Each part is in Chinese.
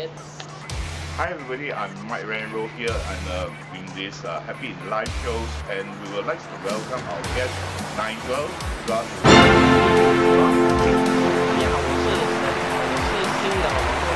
minutes. Hi everybody, I'm Mike Renro here and in this Happy Live shows, and we would like to welcome our guest Nigel. 你好，我是新的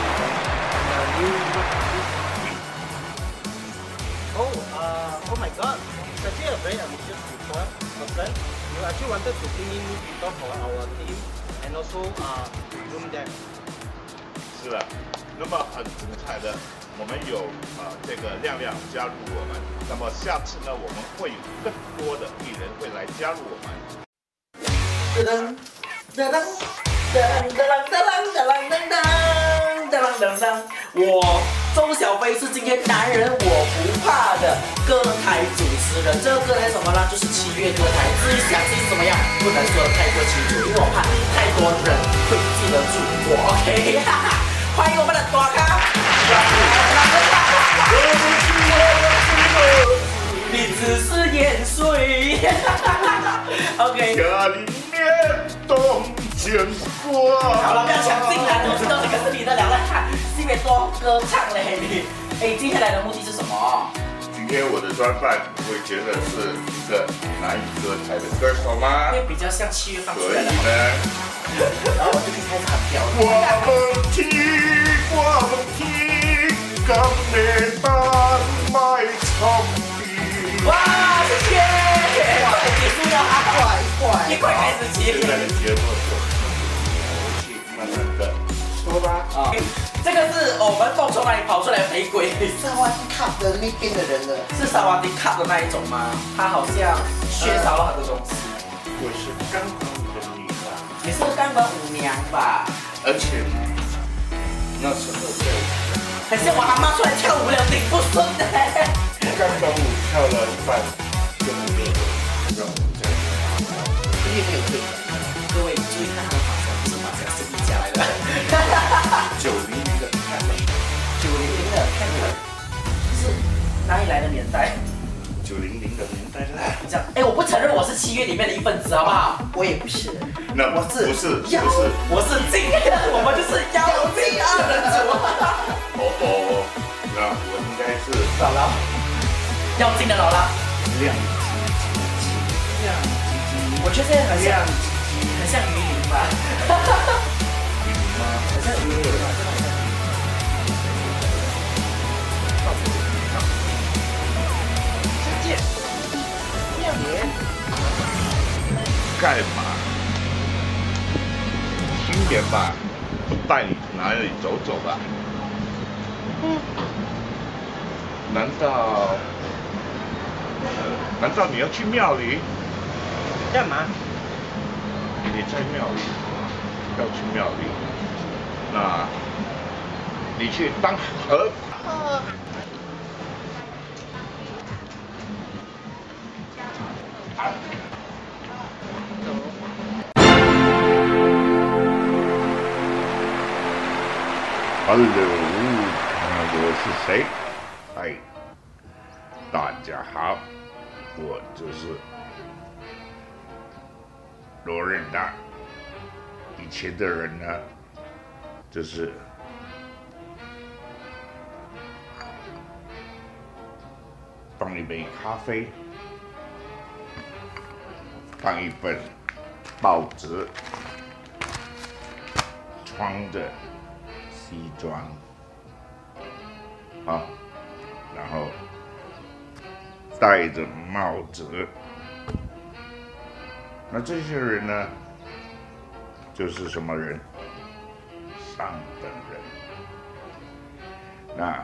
Oh my God! It's actually a very ambitious person. You actually wanted to bring in new people for our team and also groom them. 是的，那么很精彩的，我们有这个亮亮加入我们，那么下次呢，我们会有更多的艺人会来加入我们。 噔噔噔噔噔噔噔噔噔噔，我周小飞是今天男人我不怕的歌台主持人。这个歌台什么呢？就是7月歌台。至于详细是怎么样，不能说的太过清楚，因为我怕太多人会记得住我。OK， 哈哈，欢迎我们的大咖。你只是盐水。OK。 这里面冬见过。 好了，不要抢进来，我知道这个是你的，聊来看西北多歌唱嘞你。哎，今天来的目的是什么？ 今天我的专访，你会觉得是一个南语歌台的歌手吗？ 因为比较像7月放出所以来的。 呢， 然后我就可以开始很标准。 我们听，今日丹麦唱的。 哇，谢谢！快结束了啊！一块开始起。 现在的节目就游戏慢慢的说吧。 啊，这个是我们蹦从哪里跑出来的玫瑰？ 萨瓦迪卡的那边的人呢？ 是萨瓦迪卡的那一种吗？它好像缺少了很多东西。 我是钢管舞的女郎， 你是钢管舞娘吧？ 而且呢，那时候在很像我阿妈出来跳舞了，顶不顺的。 钢管舞跳了一半，就没有让我们再你也没有对。 各位注意看他的发型，不是发型，是衣架来的。 900的看了 900的看了，是哪里来的年代 ，900的年代了。 这样，哎，我不承认我是7月里面的一份子，好不好？ 我也不是。 那不是， 我是金，我们就是妖精二人组。 哦，那我应该是姥姥，妖精的姥姥。 亮我觉得很像鱼鳞吧。 鱼吗？ 很像鱼鳞吧，真的很像。再见，亮年。 干嘛？新年吧，带你哪里走走吧。难道你要去庙里？ 干嘛？ 你在庙里，要去庙里，那你去当和尚。Hello， 我是谁？嗨，大家好，我就是罗仁达。以前的人呢，就是放一杯咖啡，放一本报纸，穿着西装，啊，然后戴着帽子。那这些人呢，就是什么人？上等人。那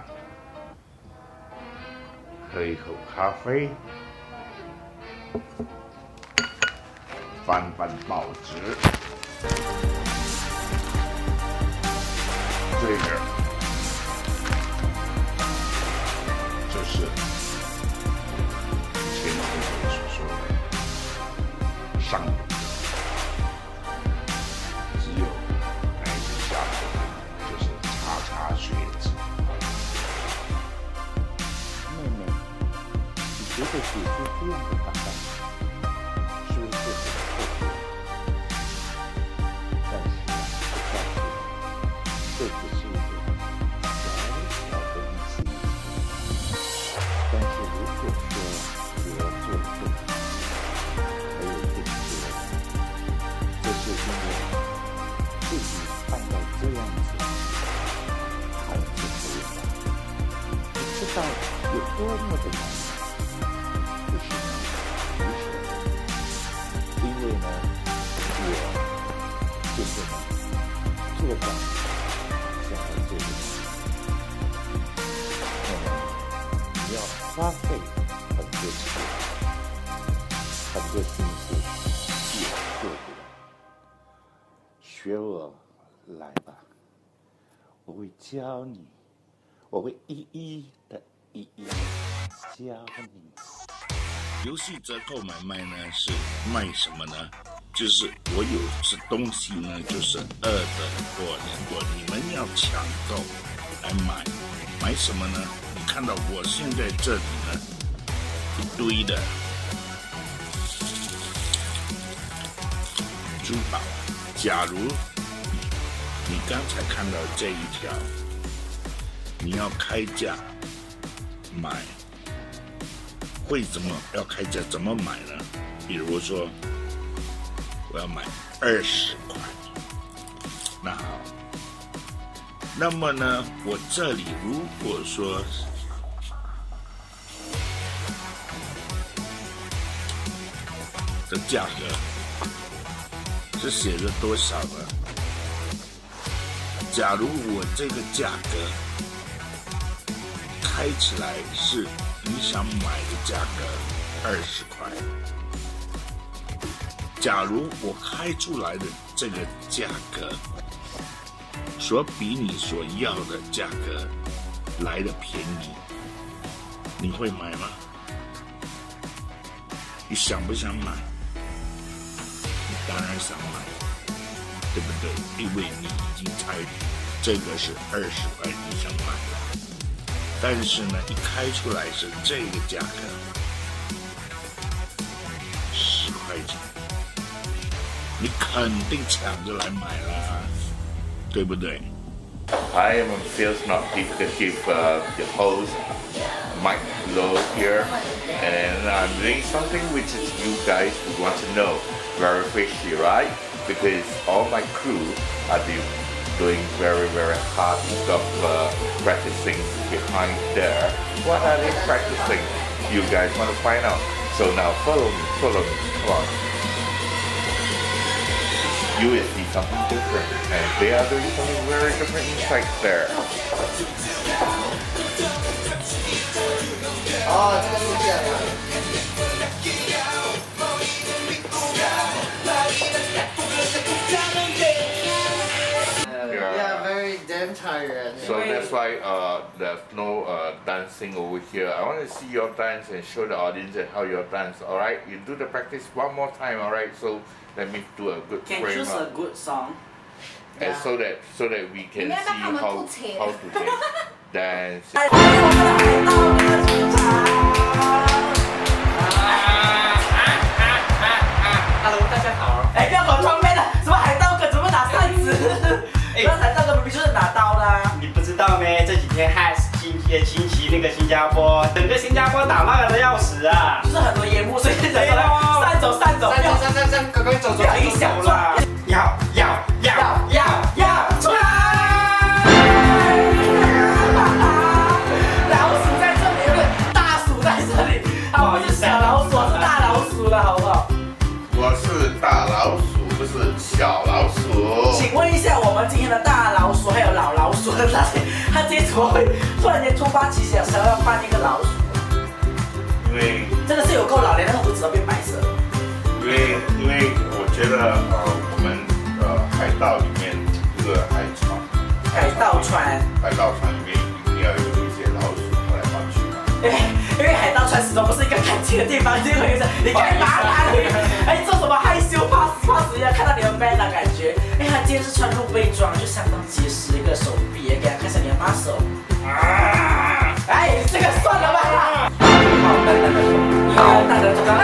喝一口咖啡，翻翻报纸，这个就是以前我所说的上等。只有那一些下等人，就是叉学子。 妹妹，你觉得姐姐这样的打扮，是不是很特别？但是我告诉你，这只是一个道有多么的难，可是呢，因为呢，我现在呢做到想要做的事，那么你要花费很多钱、很多心思也做不了。学我来吧，我会教你，我会一一的教你。 游戏折扣买卖呢是卖什么呢？就是我有这东西呢，就是2的过年过，你们要抢购来买。买什么呢？你看到我现在这里呢，一堆的珠宝。假如你刚才看到这一条，你要开价买，会怎么要开价？怎么买呢？比如说，我要买20块，那好，那么呢，我这里如果说的价格是写着多少呢？假如我这个价格开起来是你想买的价格20块，假如我开出来的这个价格所比你所要的价格来的便宜，你会买吗？你想不想买？你当然想买，对不对？因为你已经猜这个是20块，你想买了。但是呢，一开出来是这个价格，10块钱，你肯定抢着来买啦，对不对？ I am a sales not give the host mic low here, and I'm doing something which is you guys want to know very quickly, right? Because all my crew are doing very hard stuff practicing behind there. What are they practicing? You guys want to find out? So now follow me, come on. You will see something different, and they are doing something very different inside there. 哦，这个是这样的。Yeah, very damn tired. So that's why there's no dancing over here. I want to see your dance and show the audience how you dance. All right, you do the practice one more time. All right, so let me do a good Can frame choose a up, good song. and so that we can see how to dance. Hello， 大家好。 哎，不要搞装备了，什么海盗哥，怎么拿扇子？那海盗哥明明就是拿刀的啊！ 你不知道咩？这几天侵袭那个新加坡，整个新加坡打乱的要死啊！ 就是很多烟幕，所以人散走， 赶快走， 不要影响啦！ 要出来！老鼠在这里，不是大鼠在这里，它不是小老鼠，是大老鼠了，好不好？ 我是大老鼠，不是小老鼠。 请问一下，我们今天的大老鼠还有老老鼠在哪里？他今天怎么会突然间突发奇想，想要扮一个老鼠？ 因为真的是有够老，连那个胡子都变白色。 因为我觉得我们海盗里面这个海盗船里面一定要有一些老鼠跑来跑去嘛。 因为海盗船始终不是一个干净的地方，就会有点你干嘛啦？哎，做什么害羞怕死呀？看到你的 man 的感觉。哎，他今天是穿露背装，就相当结实的一个手臂，给他看一下你的 muscle。哎，这个算了吧。好，大家都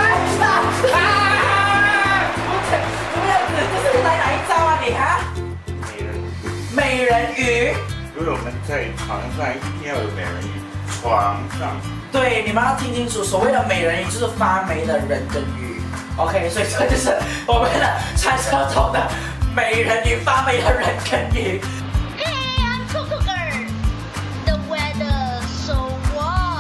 怎么样子？这是来哪一招啊你啊？美人鱼。 因为我们在床上一定要有美人鱼，床上。 对，你们要听清楚，所谓的美人鱼就是发霉的人跟鱼。OK， 所以这就是我们的传说中的美人鱼，发霉的人跟鱼。 Hey, I'm Coco Girl. The weather so warm.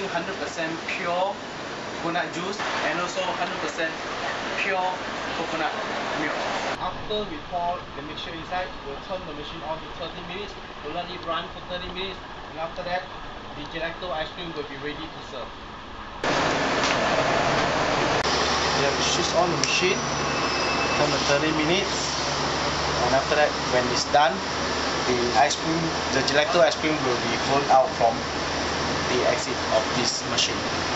using 100% pure coconut juice and also 100% pure coconut milk. After we pour the mixture inside, we'll turn the machine on to 30 minutes. We'll let it run for 30 minutes, and after that, the gelato ice cream will be ready to serve. We have to switch on the machine, turn the 30 minutes, and after that, when it's done, the gelato ice cream will be flown out from the exit of this machine.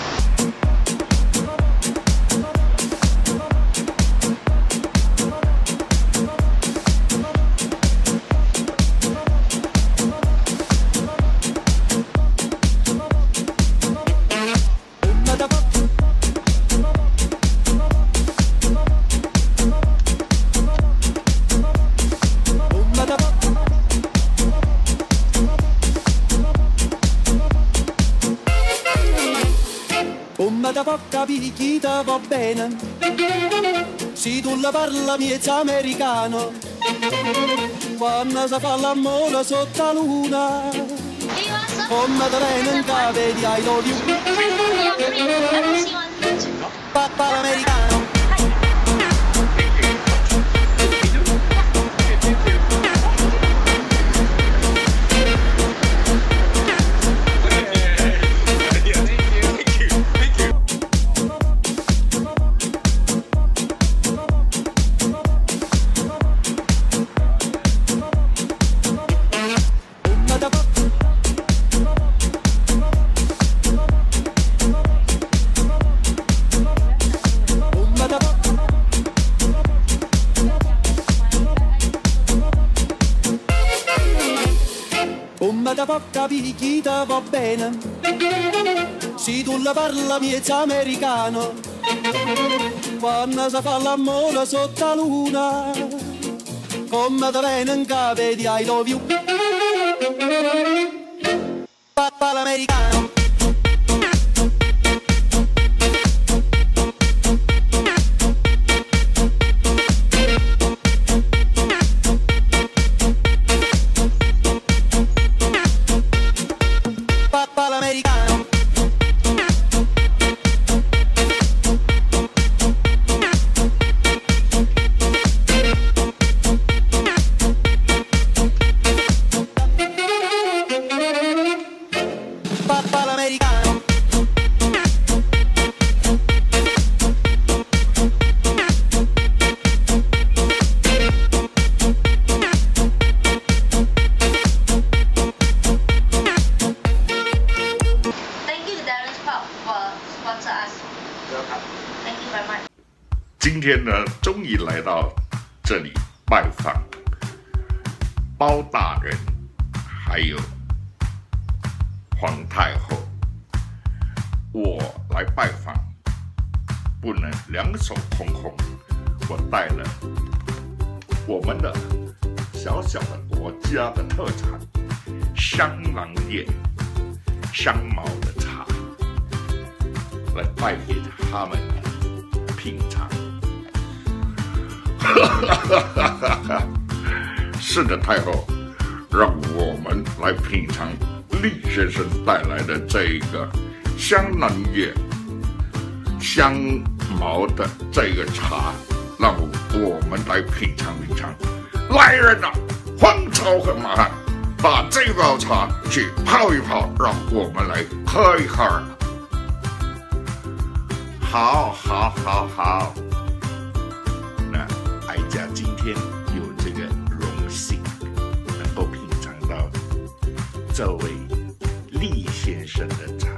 Come da può capire chi ti va bene, se tu la parla miezza americano, quando si fa l'amore sotto la luna, come te viene in capo di I love you, papà l'americano. Come da può capire chi ti va bene, se tu la parla miezza americano, quando si fa l'amore sotto la luna, come te viene in capo di I love you, papà l'americano. 今天呢，终于来到这里拜访包大人，还有皇太后。我来拜访，不能两手空空，我带了我们的小小的国家的特产香囊叶香茅的茶，来带给他们品尝。是的，太后，让我们来品尝厉先生带来的这个香囊叶香茅的这个茶，让我们来品尝品尝。来人呐，黄草和马汉，把这包茶去泡一泡，让我们来喝一喝。好，好，好，好。那哀家今天有这个荣幸，能够品尝到这位厉先生的茶。